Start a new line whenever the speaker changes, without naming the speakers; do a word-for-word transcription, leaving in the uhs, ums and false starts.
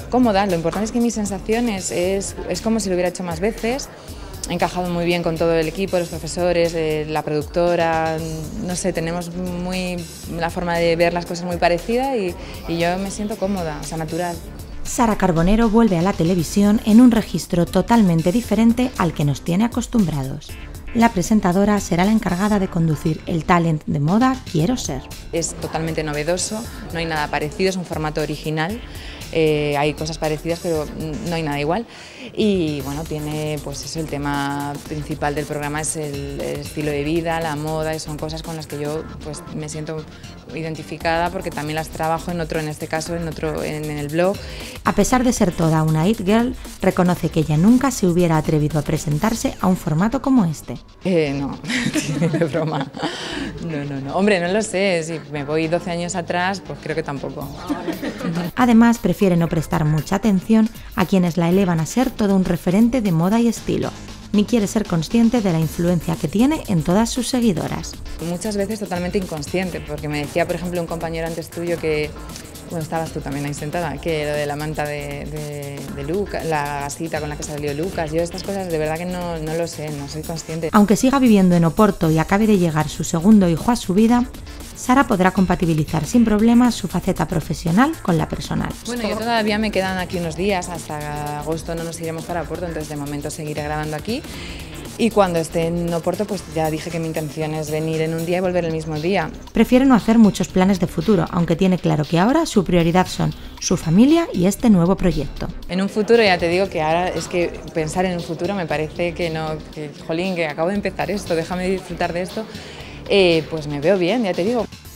cómoda. Lo importante es que mi sensación es, es, es como si lo hubiera hecho más veces. He encajado muy bien con todo el equipo, los profesores, eh, la productora, no sé, tenemos muy, la forma de ver las cosas muy parecida y, y yo me siento cómoda, o sea, natural.
Sara Carbonero vuelve a la televisión en un registro totalmente diferente al que nos tiene acostumbrados. La presentadora será la encargada de conducir el talent de moda Quiero Ser.
Es totalmente novedoso, no hay nada parecido, es un formato original. Eh, hay cosas parecidas pero no hay nada igual y bueno, tiene pues eso, el tema principal del programa es el, el estilo de vida, la moda y son cosas con las que yo pues me siento identificada porque también las trabajo en otro, en este caso en otro, en, en el blog.
A pesar de ser toda una it girl, reconoce que ella nunca se hubiera atrevido a presentarse a un formato como este.
Eh, no, de broma. No, no, no. Hombre, no lo sé, si me voy doce años atrás, pues creo que tampoco.
Además, prefiere no prestar mucha atención a quienes la elevan a ser todo un referente de moda y estilo, ni quiere ser consciente de la influencia que tiene en todas sus seguidoras.
Muchas veces totalmente inconsciente, porque me decía, por ejemplo, un compañero antes tuyo que, bueno, estabas tú también ahí sentada, que lo de la manta de, de, de Lucas, la gasita con la que salió Lucas, yo estas cosas de verdad que no, no lo sé, no soy consciente.
Aunque siga viviendo en Oporto y acabe de llegar su segundo hijo a su vida, Sara podrá compatibilizar sin problemas su faceta profesional con la personal.
Bueno, yo todavía me quedan aquí unos días, hasta agosto no nos iremos para Oporto, entonces de momento seguiré grabando aquí. Y cuando esté en Oporto, pues ya dije que mi intención es venir en un día y volver el mismo día.
Prefiere no hacer muchos planes de futuro, aunque tiene claro que ahora su prioridad son su familia y este nuevo proyecto.
En un futuro ya te digo que ahora es que pensar en un futuro me parece que no, que jolín, que acabo de empezar esto, déjame disfrutar de esto, eh, pues me veo bien, ya te digo.